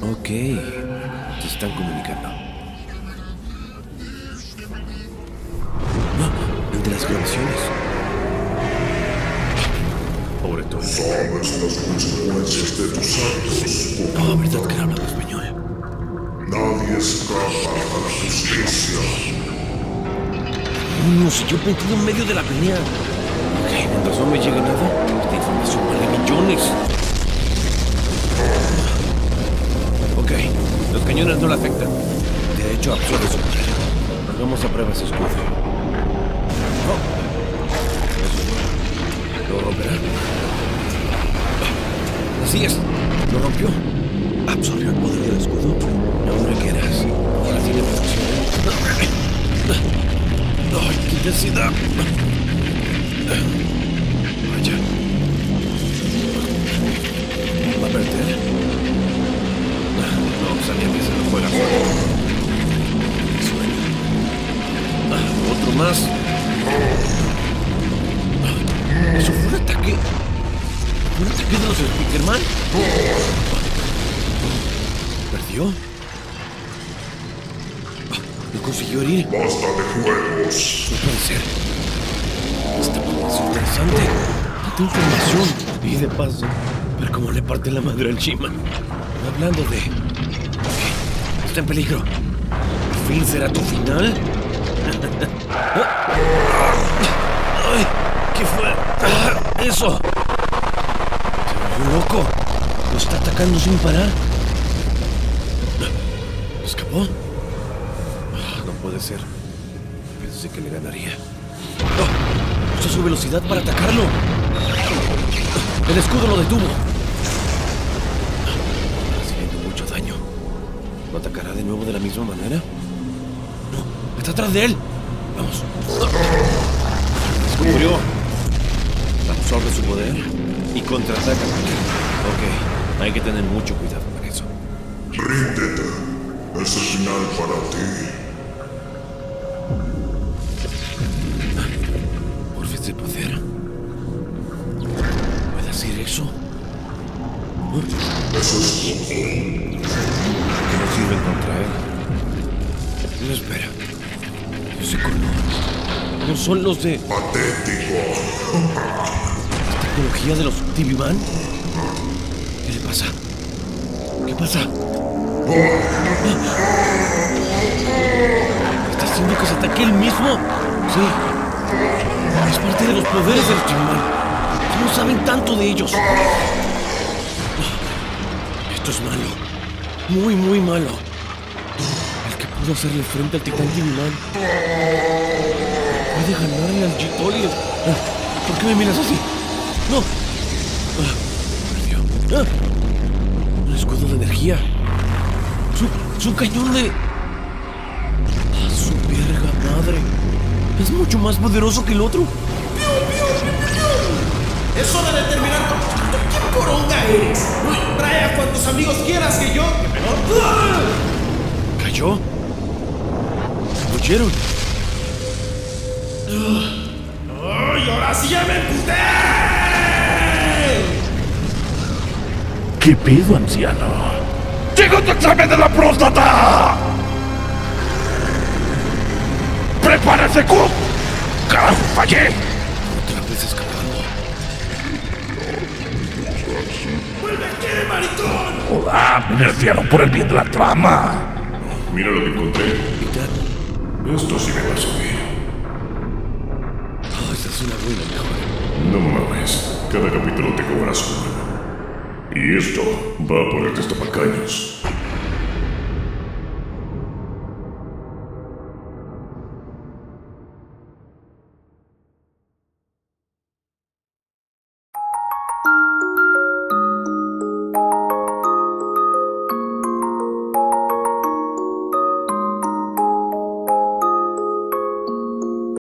Ok, se están comunicando. No, entre las grabaciones. Pobre Tony. Sabes las consecuencias de tus actos. No, ¿verdad que habla español? Nadie escapa a la justicia. No, si yo metido en medio de la pelea. Ok, mientras no me llegue nada, esta información vale millones. Ok, los cañones no la afectan. De hecho, absorbe su poder. Hagamos a prueba ese escudo. Oh. Eso. ¿Lo romperá? Así es. Lo rompió. Absorbió el poder del escudo. No me quieras. Ahora tiene protección. ¡Ay, qué intensidad! Vaya. ¿Va a perder? No, sabía que se lo juega solo. Suena. Otro más. Eso fue un ataque. ¿Un ataque de los Speakerman? ¿Perdió? ¿Me consiguió herir? Basta de juegos. No puede ser. Esta es interesante. Tanta información. Y de paso, ver cómo le parte la madre al She-Man. Hablando de... Ok, está en peligro. ¿Por fin será tu final? ¡Ay! ¿Qué fue? ¡Eso! Se volvió loco. Lo está atacando sin parar. ¿Escapó? No puede ser. Pensé que le ganaría. Usó su velocidad para atacarlo. El escudo lo detuvo. Recibiendo mucho daño. ¿Lo atacará de nuevo de la misma manera? No, está atrás de él. Vamos. Descubrió. Absorbe su poder y contraataca. Ok, hay que tener mucho cuidado con eso. Ríndete. Es el final para ti. Orfes de poder. ¿Puede hacer eso? Eso es todo. Que no sirve contra él. No, espera. Ese color. ¿No son los de Patético. la tecnología de los TV-Man? ¿Qué le pasa? ¿Qué pasa? ¿Está haciendo que se ataque él mismo? Sí. Es parte de los poderes del TV-Man. ¿Cómo saben tanto de ellos? Esto es malo. Muy, muy malo. El que pudo hacerle frente al titán TV-Man puede ganarle al G-Tolier. ¿Por qué me miras así? ¡No! Perdió. Un escudo de energía. Su cañón de... ¡Su verga madre! Es mucho más poderoso que el otro. Es hora de terminar con... ¿Qué poronga eres? Trae a cuantos amigos quieras que yo... ¿Cayó? ¿Lo oyeron? ¡Ay, ahora sí ya me emputé! ¿Qué pedo, anciano? ¡Llegó tu examen de la próstata! ¡Prepárese, Cook! ¡Carajo, fallé! Otra vez escapando. ¡Vuelve aquí, maricón! ¡Hola, me nerfearon por el bien de la trama! Mira lo que encontré. Titán. Esto sí me va a subir. Oh, esta es una buena mejora. No mames. Cada capítulo te cobra su mano. Y esto va a ponerte tapacaños.